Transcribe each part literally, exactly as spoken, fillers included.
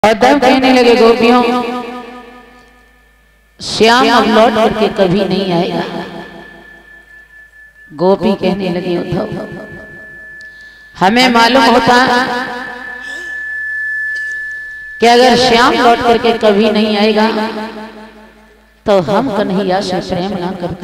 और तब कहने लगे गोपियों, श्याम अब लौट करके कभी नहीं आएगा। गोपी कहने लगी उद्धव, हमें मालूम होता कि अगर श्याम लौट करके कभी नहीं आएगा तो हम कन्हैया से प्रेम ना करते।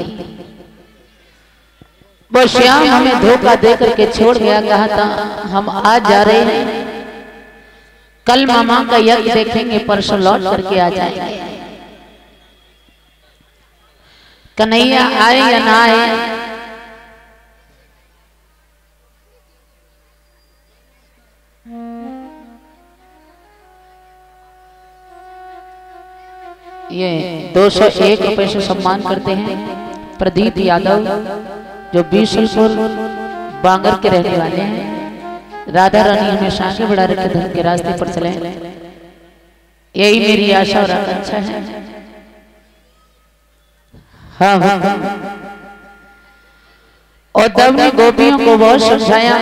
वो श्याम हमें धोखा दे करके छोड़ गया, कहा था हम आज जा रहे हैं, कल मामा का यज्ञ देखेंगे, परसों लौट करके आ जाएंगे। कन्हैया आए या ना आए, ये दो सौ एक रुपए से सम्मान करते हैं प्रदीप यादव, जो बीसलपुर बांगर के रहने वाले हैं। राधा रानी हमेशा आगे बढ़ा रखे, धर्म के रास्ते पर चले, यही मेरी आशा और आकांक्षा है। हाँ हाँ हाँ। उद्धव ने गोपियों को बहुत समझाया।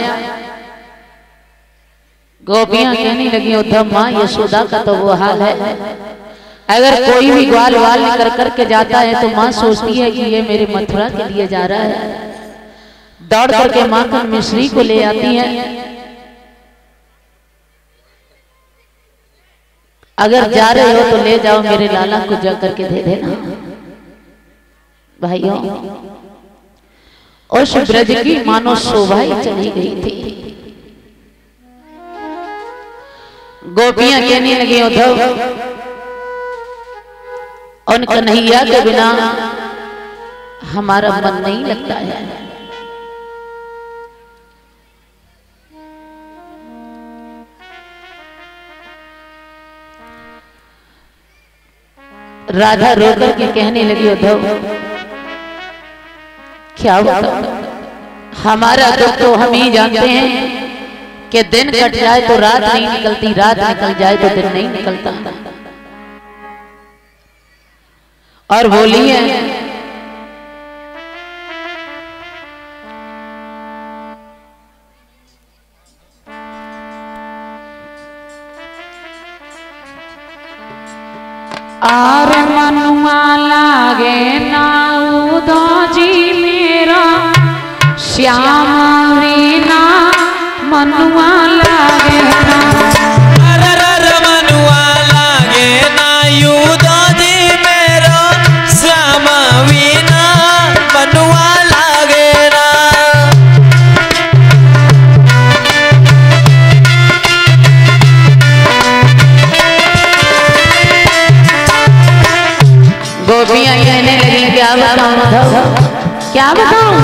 गोपियां कहने लगी उद्धव, माँ यशोदा का तो वो हाल है, अगर कोई भी ग्वाल वाल कर करके जाता है तो माँ सोचती है कि ये मेरे मथुरा के लिए जा रहा है, दौड़ करके माखन मिश्री को ले आती है। अगर जा रहे हो तो ले जाओ, मेरे लाला को जा करके दे देना। भाइयों, उस ब्रज की मानो शोभा ही चली गई थी। गोपियां कहने लगी उद्धव, उन कन्हैया के बिना हमारा मन नहीं लगता है। राधा रोकर के कहने लगी उद्धव, क्या बताऊं, हमारा दुख तो हम ही जानते हैं कि दिन कट जाए तो रात नहीं निकलती, रात निकल जाए तो दिन नहीं निकलता। और बोली है आर मनुआ लागे नाऊ दो जी मेरा, श्याम वीना मनुआ लागे ना। अरे रे मनुआ लागे नाऊ दो जी मेरा, श्याम वीना मनुआ लागे ना। गोपियां कहने लगी, क्या बताऊं, क्या बताऊं,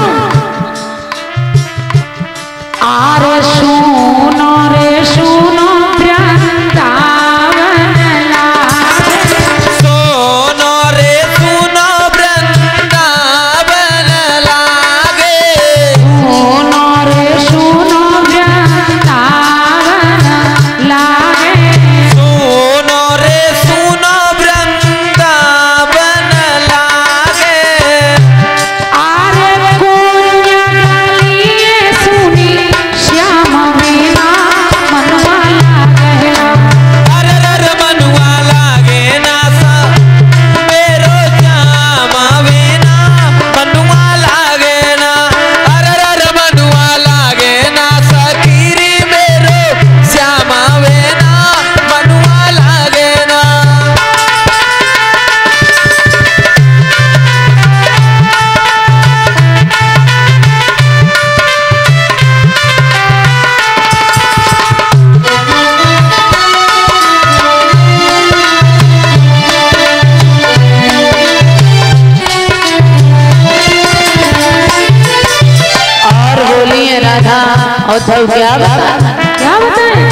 आरे सुनो रे सुनो वृंदावन लागे, सुनो रे सुनो वृंदावन लागे, सुनो रे सुनो वृंदावन लागे, सुनो रे सुनो वृंदावन लागे। आरे कुंज गलिए सुनी श्याम वीना मनुआ लागे ना। अरे रे मनुआ लागे ना सा मेरो श्याम वीना मनुआ लागे ना। अरे रे मनुआ लागे ना सखीरी मेरो श्याम वीना मनुआ लागे ना। और बोलिए राधा, उद्धव क्या बताएं, क्या बताएं,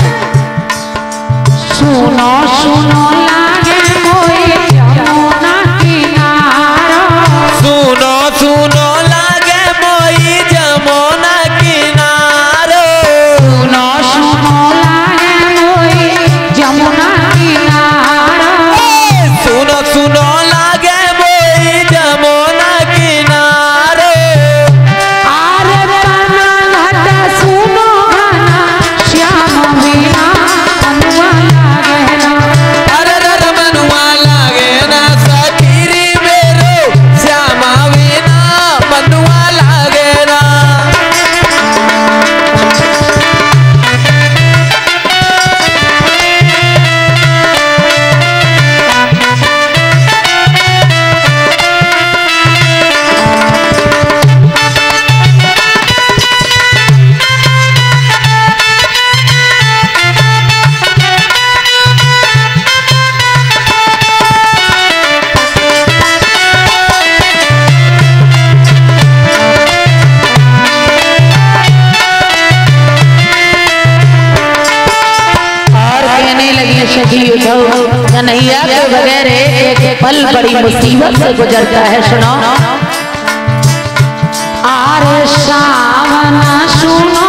सुनो सुनो लागे कोई यमुना किनारा, सुनो सुनो लागे मोई जमुना किनारो, सुनो सुनो लागे कोई यमुना किनारा, सुनो सुनो लागे मोई जमुना किनारो। आरे तना घट सुनो घना श्याम वीना मनुआ लागे ना। उद्धव कन्हैया के बगैर एक एक पल बड़ी मुसीबत से गुजरता है। सुनो आरे सावन सुनो